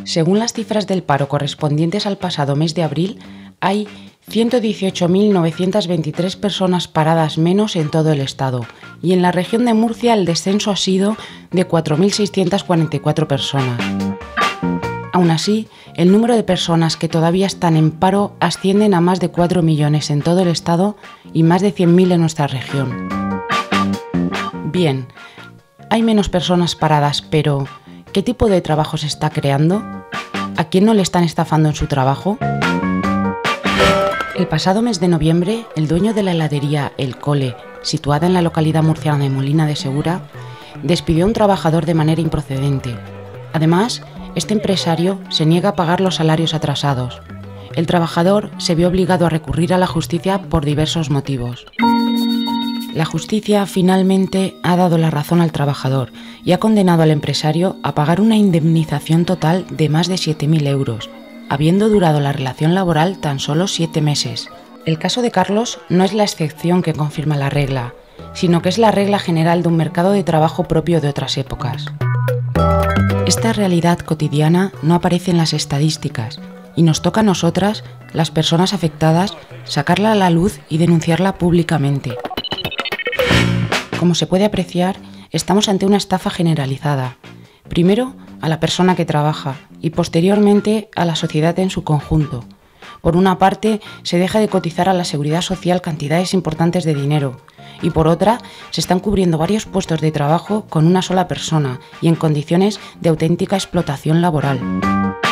Según las cifras del paro correspondientes al pasado mes de abril, hay 118.923 personas paradas menos en todo el estado, y en la región de Murcia el descenso ha sido de 4.644 personas. Aún así, el número de personas que todavía están en paro ascienden a más de 4 millones en todo el estado y más de 100.000 en nuestra región. Bien, hay menos personas paradas, pero ¿qué tipo de trabajo se está creando? ¿A quién no le están estafando en su trabajo? El pasado mes de noviembre, el dueño de la heladería El Cole, situada en la localidad murciana de Molina de Segura, despidió a un trabajador de manera improcedente. Además, este empresario se niega a pagar los salarios atrasados. El trabajador se vio obligado a recurrir a la justicia por diversos motivos. La justicia finalmente ha dado la razón al trabajador y ha condenado al empresario a pagar una indemnización total de más de 7.000 euros, habiendo durado la relación laboral tan solo 7 meses. El caso de Carlos no es la excepción que confirma la regla, sino que es la regla general de un mercado de trabajo propio de otras épocas. Esta realidad cotidiana no aparece en las estadísticas y nos toca a nosotras, las personas afectadas, sacarla a la luz y denunciarla públicamente. Como se puede apreciar, estamos ante una estafa generalizada. Primero, a la persona que trabaja y posteriormente a la sociedad en su conjunto. Por una parte, se deja de cotizar a la seguridad social cantidades importantes de dinero y por otra, se están cubriendo varios puestos de trabajo con una sola persona y en condiciones de auténtica explotación laboral.